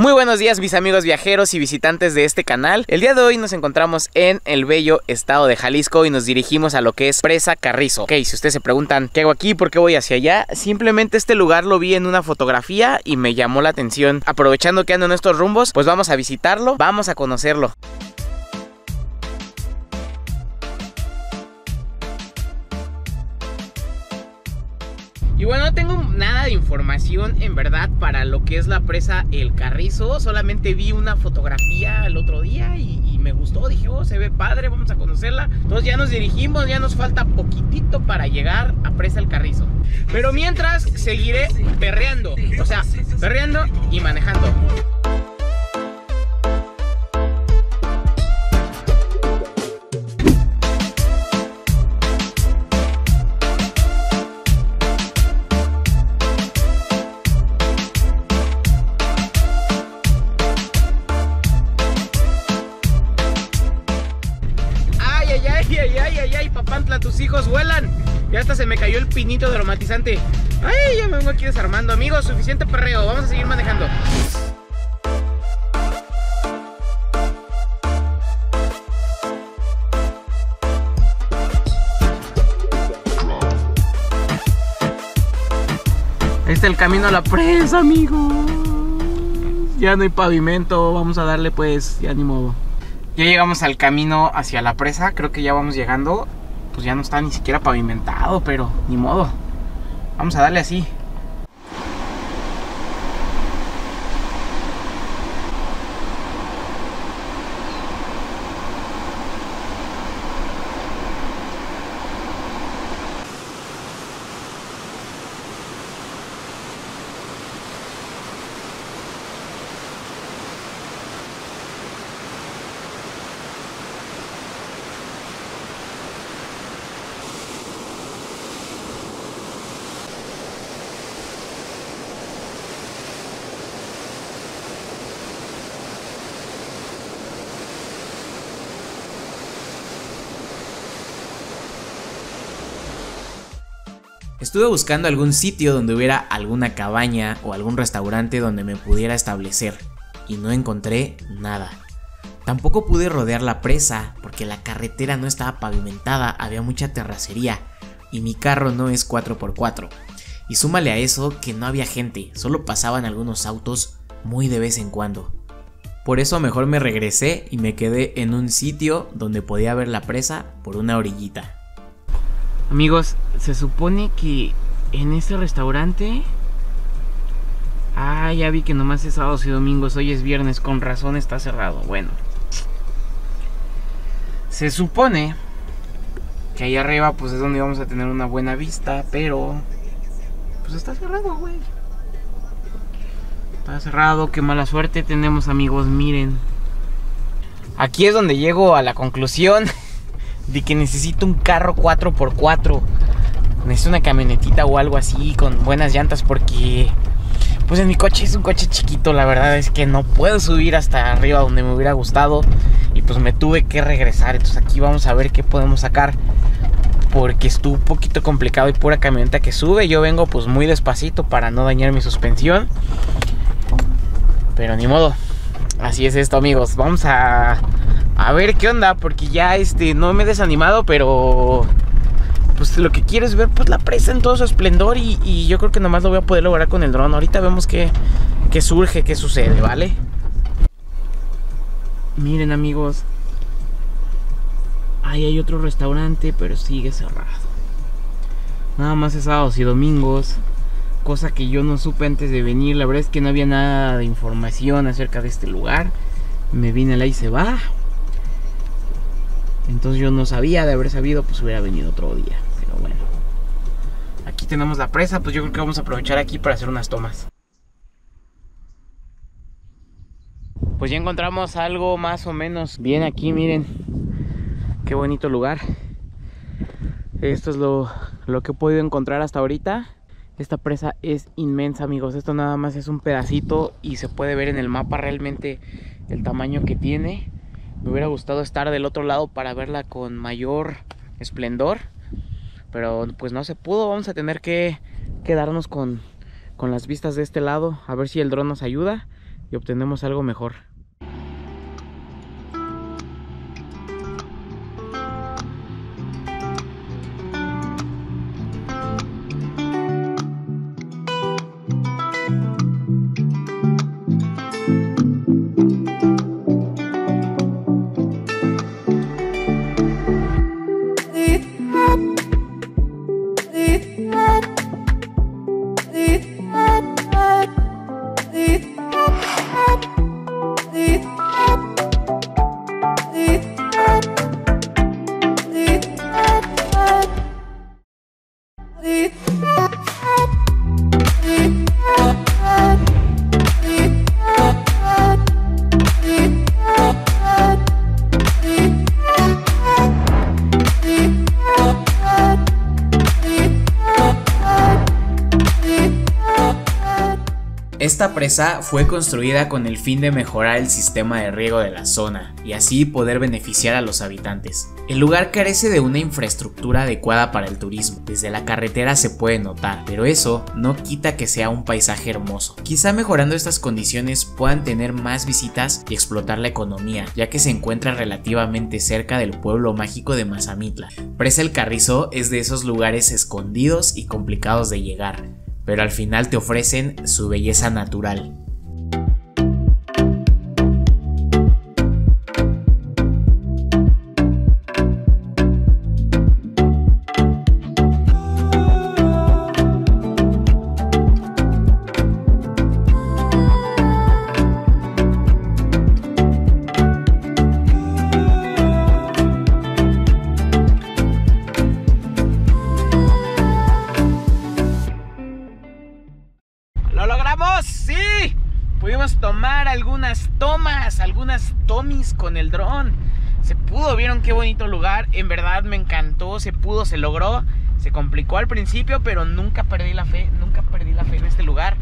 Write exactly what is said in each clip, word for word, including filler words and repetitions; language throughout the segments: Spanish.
Muy buenos días mis amigos viajeros y visitantes de este canal. El día de hoy nos encontramos en el bello estado de Jalisco y nos dirigimos a lo que es Presa Carrizo. Ok, si ustedes se preguntan ¿qué hago aquí? ¿Por qué voy hacia allá? Simplemente este lugar lo vi en una fotografía y me llamó la atención. Aprovechando que ando en estos rumbos, pues vamos a visitarlo, vamos a conocerlo. Y bueno, no tengo nada de información en verdad para lo que es la presa El Carrizo. Solamente vi una fotografía el otro día y, y me gustó. Dije, oh, se ve padre, vamos a conocerla. Entonces ya nos dirigimos, ya nos falta poquitito para llegar a Presa El Carrizo. Pero mientras seguiré perreando, o sea, perreando y manejando. Ay, ay, ay, ay, ay, Papantla, tus hijos vuelan. Ya hasta se me cayó el pinito de aromatizante. Ay, ya me vengo aquí desarmando. Amigos, suficiente perreo, vamos a seguir manejando. Ahí está el camino a la presa, amigos. Ya no hay pavimento, vamos a darle pues, ya ni modo. Ya llegamos al camino hacia la presa, creo que ya vamos llegando. Pues ya no está ni siquiera pavimentado, pero ni modo. Vamos a darle así. Estuve buscando algún sitio donde hubiera alguna cabaña o algún restaurante donde me pudiera establecer y no encontré nada. Tampoco pude rodear la presa porque la carretera no estaba pavimentada, había mucha terracería y mi carro no es cuatro por cuatro. Y súmale a eso que no había gente, solo pasaban algunos autos muy de vez en cuando. Por eso mejor me regresé y me quedé en un sitio donde podía ver la presa por una orillita. Amigos, se supone que en este restaurante... Ah, ya vi que nomás es sábados y domingos, hoy es viernes, con razón está cerrado. Bueno, se supone que ahí arriba pues es donde vamos a tener una buena vista, pero pues está cerrado, güey. Está cerrado, qué mala suerte tenemos, amigos, miren. Aquí es donde llego a la conclusión de que necesito un carro cuatro por cuatro. Necesito una camionetita o algo así con buenas llantas porque pues en mi coche es un coche chiquito. La verdad es que no puedo subir hasta arriba donde me hubiera gustado y pues me tuve que regresar. Entonces aquí vamos a ver qué podemos sacar porque estuvo un poquito complicado y pura camioneta que sube. Yo vengo pues muy despacito para no dañar mi suspensión, pero ni modo. Así es esto, amigos. Vamos a A ver qué onda, porque ya este no me he desanimado, pero pues lo que quiero es ver pues la presa en todo su esplendor y, y yo creo que nomás lo voy a poder lograr con el dron. Ahorita vemos qué, qué surge, qué sucede, ¿vale? Miren, amigos, ahí hay otro restaurante, pero sigue cerrado. Nada más es sábados y domingos, cosa que yo no supe antes de venir. La verdad es que no había nada de información acerca de este lugar. Me vine al ahí se va. Entonces yo no sabía, de haber sabido pues hubiera venido otro día. Pero bueno, aquí tenemos la presa, pues yo creo que vamos a aprovechar aquí para hacer unas tomas. Pues ya encontramos algo más o menos bien aquí, miren. Qué bonito lugar. Esto es lo, lo que he podido encontrar hasta ahorita. Esta presa es inmensa, amigos. Esto nada más es un pedacito y se puede ver en el mapa realmente el tamaño que tiene. Me hubiera gustado estar del otro lado para verla con mayor esplendor, pero pues no se pudo. Vamos a tener que quedarnos con, con las vistas de este lado, a ver si el dron nos ayuda. y obtenemos algo mejor. Esta presa fue construida con el fin de mejorar el sistema de riego de la zona y así poder beneficiar a los habitantes. El lugar carece de una infraestructura adecuada para el turismo, desde la carretera se puede notar, pero eso no quita que sea un paisaje hermoso. Quizá mejorando estas condiciones puedan tener más visitas y explotar la economía, ya que se encuentra relativamente cerca del pueblo mágico de Mazamitla. Presa El Carrizo es de esos lugares escondidos y complicados de llegar, pero al final te ofrecen su belleza natural. ¡Lo logramos! ¡Sí! Pudimos tomar algunas tomas, algunas tomis con el dron. Se pudo, vieron qué bonito lugar. En verdad me encantó, se pudo, se logró. Se complicó al principio, pero nunca perdí la fe, nunca perdí la fe en este lugar.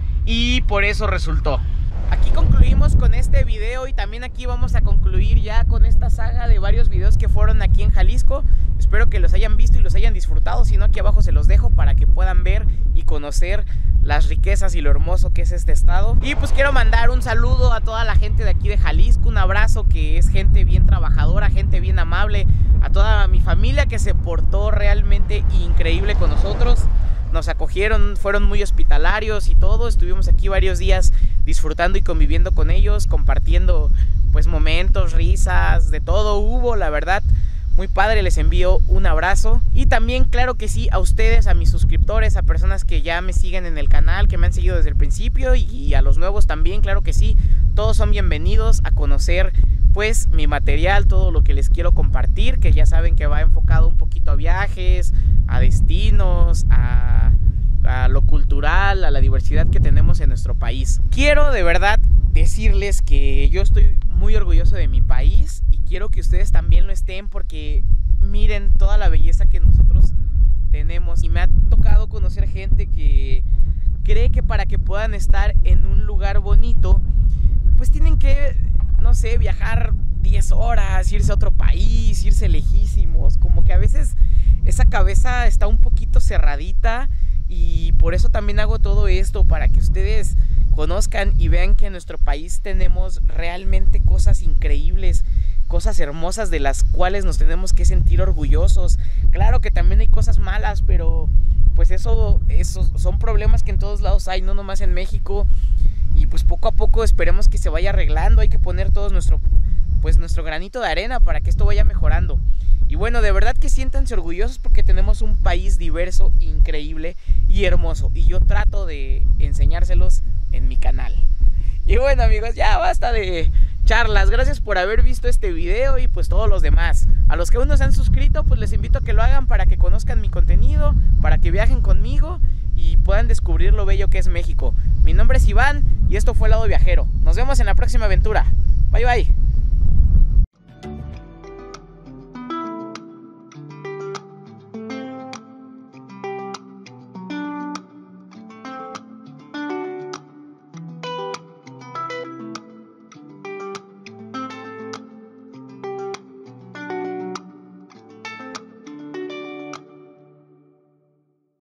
Y por eso resultó. Aquí concluimos con este video y también aquí vamos a concluir ya con esta saga de varios videos que fueron aquí en Jalisco. Espero que los hayan visto y los hayan disfrutado, si no aquí abajo se los dejo para que puedan ver y conocer las riquezas y lo hermoso que es este estado. Y pues quiero mandar un saludo a toda la gente de aquí de Jalisco, un abrazo, que es gente bien trabajadora, gente bien amable, a toda mi familia que se portó realmente increíble con nosotros. Nos acogieron, fueron muy hospitalarios y todo. Estuvimos aquí varios días disfrutando y conviviendo con ellos, compartiendo pues momentos, risas, de todo hubo, la verdad. Muy padre, les envío un abrazo. Y también, claro que sí, a ustedes, a mis suscriptores, a personas que ya me siguen en el canal, que me han seguido desde el principio, y, y a los nuevos también, claro que sí. Todos son bienvenidos a conocer pues mi material, todo lo que les quiero compartir, que ya saben que va enfocado un poquito a viajes, a destinos, a, a lo cultural, a la diversidad que tenemos en nuestro país. Quiero de verdad decirles que yo estoy muy orgulloso de mi país y quiero que ustedes también lo estén, porque miren toda la belleza que nosotros tenemos. Y me ha tocado conocer gente que cree que para que puedan estar en un lugar bonito pues tienen que, no sé, viajar diez horas, irse a otro país, irse lejísimos. Como que a veces esa cabeza está un poquito cerradita, y por eso también hago todo esto, para que ustedes conozcan y vean que en nuestro país tenemos realmente cosas increíbles, cosas hermosas de las cuales nos tenemos que sentir orgullosos. Claro que también hay cosas malas, pero pues eso, eso son problemas que en todos lados hay, no nomás en México. Y pues poco a poco esperemos que se vaya arreglando. Hay que poner todos nuestro, pues nuestro granito de arena para que esto vaya mejorando. Y bueno, de verdad que siéntanse orgullosos, porque tenemos un país diverso, increíble y hermoso. Y yo trato de enseñárselos en mi canal. Y bueno, amigos, ya basta de charlas. Gracias por haber visto este video y pues todos los demás. A los que aún no se han suscrito, pues les invito a que lo hagan para que conozcan mi contenido, para que viajen conmigo y puedan descubrir lo bello que es México. Mi nombre es Iván y esto fue Lado Viajero. Nos vemos en la próxima aventura. Bye bye.